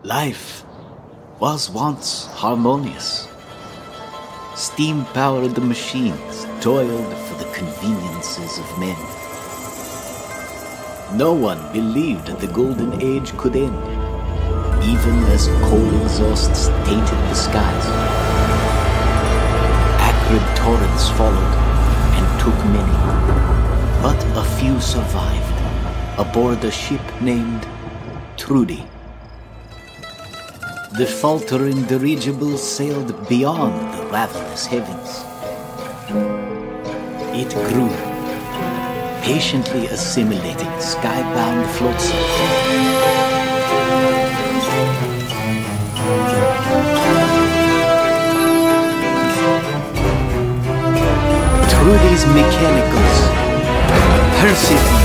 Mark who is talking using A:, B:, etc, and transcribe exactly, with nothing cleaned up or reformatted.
A: Life was once harmonious. Steam-powered machines toiled for the conveniences of men. No one believed the golden age could end, even as coal exhausts tainted the skies. Acrid torrents followed and took many, but a few survived aboard a ship named Trudy. The faltering dirigible sailed beyond the ravenous heavens. It grew, patiently assimilating skybound flotsam. Trudy's mechanicals persevered.